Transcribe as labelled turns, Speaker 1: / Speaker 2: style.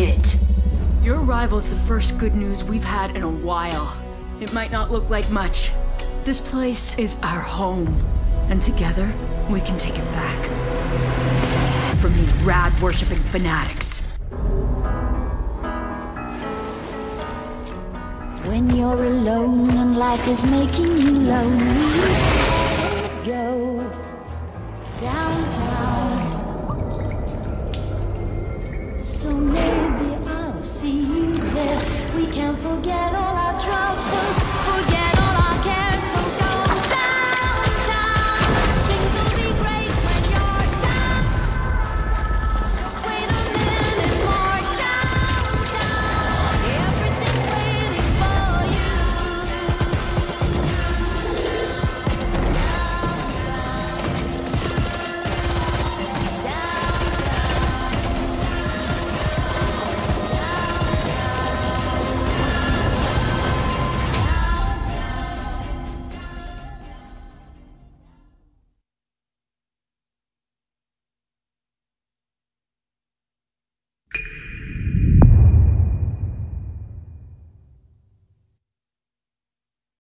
Speaker 1: hit. Your arrival's the first good news we've had in a while. It might not look like much. This place is our home, and together we can take it back from these rad-worshipping fanatics.
Speaker 2: When you're alone and life is making you lonely, let's go.